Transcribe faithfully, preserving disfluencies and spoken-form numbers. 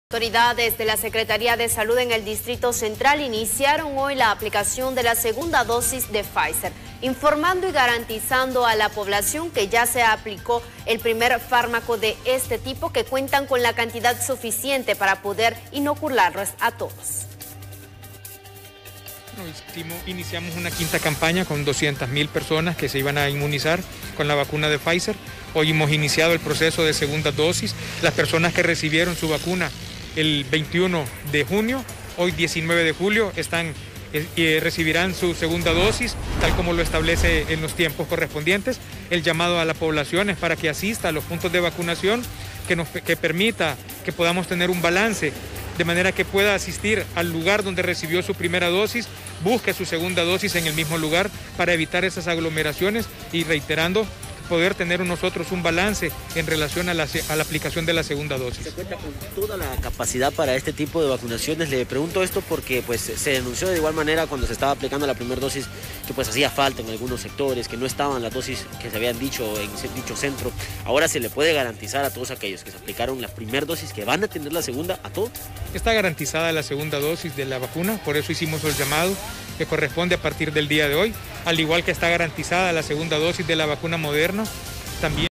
Autoridades de la Secretaría de Salud en el Distrito Central iniciaron hoy la aplicación de la segunda dosis de Pfizer, informando y garantizando a la población que ya se aplicó el primer fármaco de este tipo, que cuentan con la cantidad suficiente para poder inocularlos a todos. Iniciamos una quinta campaña con doscientas mil personas que se iban a inmunizar con la vacuna de Pfizer. Hoy hemos iniciado el proceso de segunda dosis. Las personas que recibieron su vacuna el veintiuno de junio, hoy diecinueve de julio, están, eh, recibirán su segunda dosis, tal como lo establece en los tiempos correspondientes. El llamado a la población es para que asista a los puntos de vacunación, que, nos, que permita que podamos tener un balance, de manera que pueda asistir al lugar donde recibió su primera dosis, busque su segunda dosis en el mismo lugar para evitar esas aglomeraciones y, reiterando, poder tener nosotros un balance en relación a la, a la aplicación de la segunda dosis. ¿Se cuenta con toda la capacidad para este tipo de vacunaciones? Le pregunto esto porque pues, se denunció de igual manera cuando se estaba aplicando la primera dosis que pues hacía falta en algunos sectores, que no estaban las dosis que se habían dicho en dicho centro. Ahora se le puede garantizar a todos aquellos que se aplicaron la primera dosis que van a tener la segunda, a todos. Está garantizada la segunda dosis de la vacuna, por eso hicimos el llamado que corresponde a partir del día de hoy, al igual que está garantizada la segunda dosis de la vacuna Moderna. También